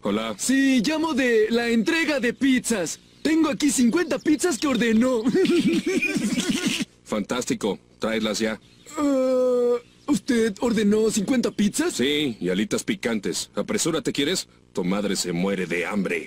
Hola. Sí, llamo de la entrega de pizzas. Tengo aquí 50 pizzas que ordenó. Fantástico. Tráelas ya. ¿Usted ordenó 50 pizzas? Sí, y alitas picantes. Apresúrate, ¿quieres? Tu madre se muere de hambre.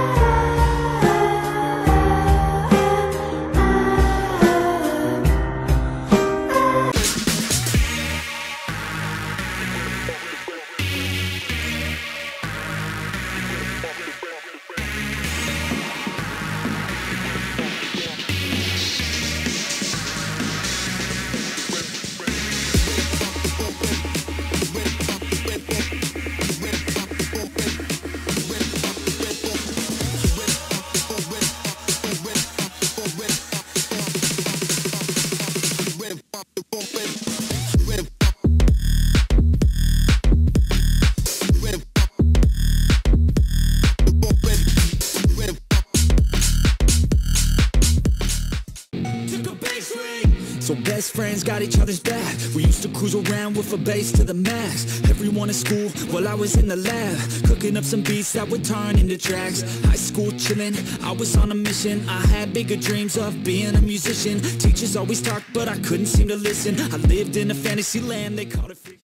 So best friends got each other's back. We used to cruise around with a bass to the max. Everyone in school while I was in the lab, cooking up some beats that would turn into tracks. High school chillin', I was on a mission. I had bigger dreams of being a musician. Teachers always talked but I couldn't seem to listen. I lived in a fantasy land, they called it free.